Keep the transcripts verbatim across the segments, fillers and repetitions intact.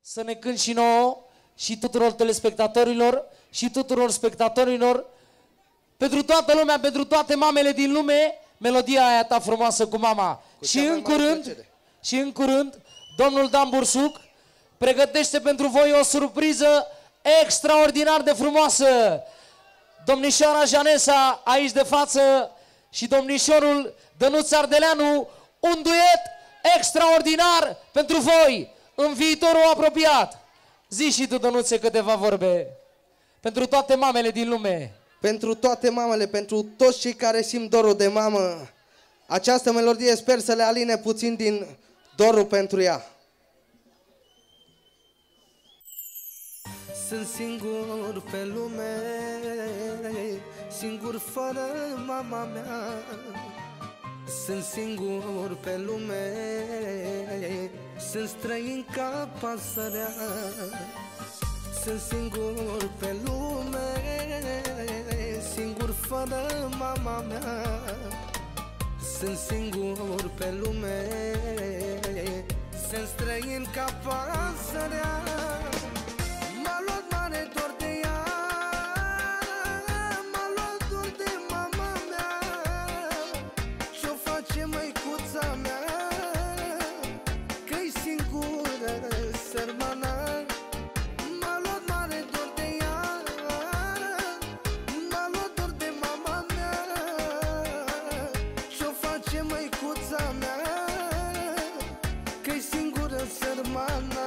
să ne cânt și nouă și tuturor telespectatorilor și tuturor spectatorilor, pentru toată lumea, pentru toate mamele din lume, melodia aia ta frumoasă cu mama. Cu și în curând, și în curând, domnul Dan Bursuc pregătește pentru voi o surpriză extraordinar de frumoasă. Domnișoara Janesa aici de față și domnișorul Dănuț Ardeleanu, un duet extraordinar pentru voi în viitorul apropiat. Zi și tu, Dănuțe, câteva vorbe pentru toate mamele din lume. Pentru toate mamele, pentru toți cei care simt dorul de mamă, această melodie sper să le aline puțin din dorul pentru ea. Sunt singur pe lume, singur fără mama mea. Sunt singur pe lume, sunt străin ca pasărea. Sunt singur pe lume, singur fără mama mea. Sunt singur pe lume, sunt străin ca pasărea. M-a luat mare dor de ea, m-a luat dor de mama mea. Ce-o face măicuța mea, că-i singură sărmana. M-a luat mare dor de ea, m-a luat dor de mama mea. Ce-o face măicuța mea, că-i singură sărmana.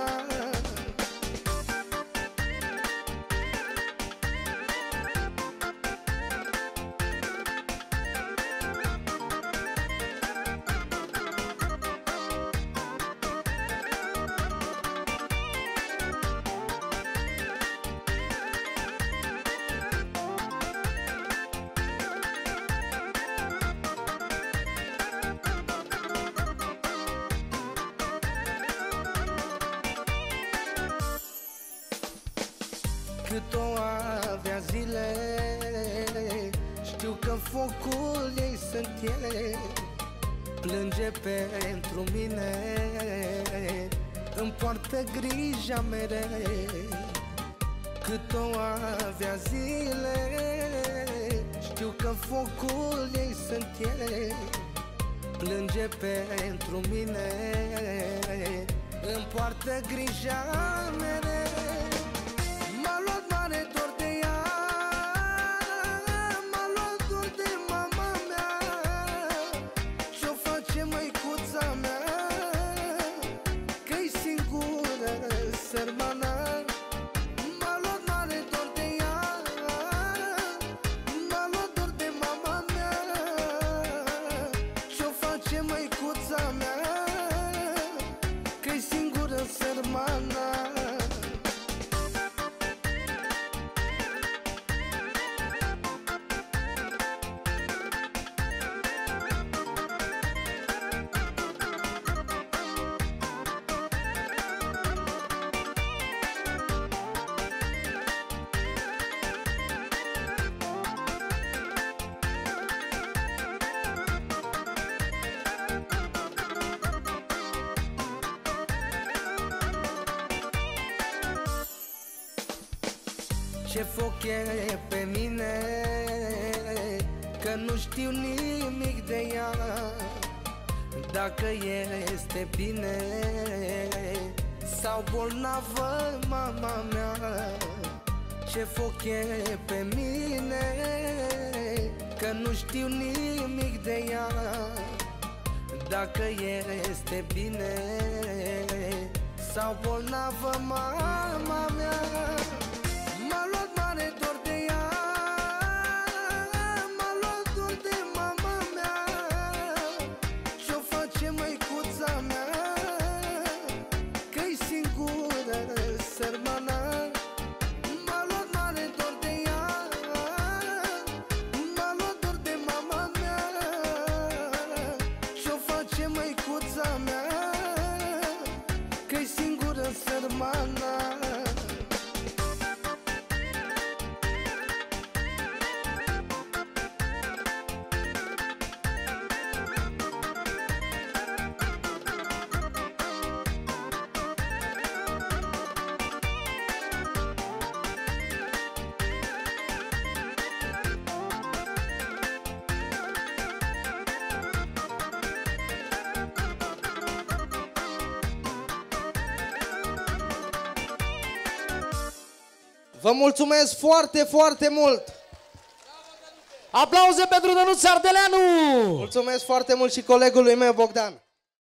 Cât o avea zile, știu că focul ei sunt ele. Plânge pentru mine, îmi poartă grija mereu. Cât o avea zile, știu că focul ei sunt ele. Plânge pentru mine, îmi poartă grija mereu. M-a luat mare dor de ea, m-a luat dor de mama mea. Ce-o face măicuța mea, că-i singură sărmana. M-a luat mare dor de ea, m-a luat dor de mama mea. Ce-o face măicuța mea, că-i singură sărmana. Ce foc e pe mine, că nu știu nimic de ea. Dacă este bine sau bolnavă mama mea. Ce foc e pe mine, că nu știu nimic de ea. Dacă este bine sau bolnavă mama mea. M-a luat mare dor de ea, m-a luat dor de mama mea. Ce-o face măicuța mea, că-i singură sărmana. M-a luat mare dor de ea, m-a luat dor de mama mea. Ce-o face măicuța mea, că-i singură sărmana. Vă mulțumesc foarte, foarte mult! Aplauze pentru Dănuț Ardeleanu! Mulțumesc foarte mult și colegului meu Bogdan!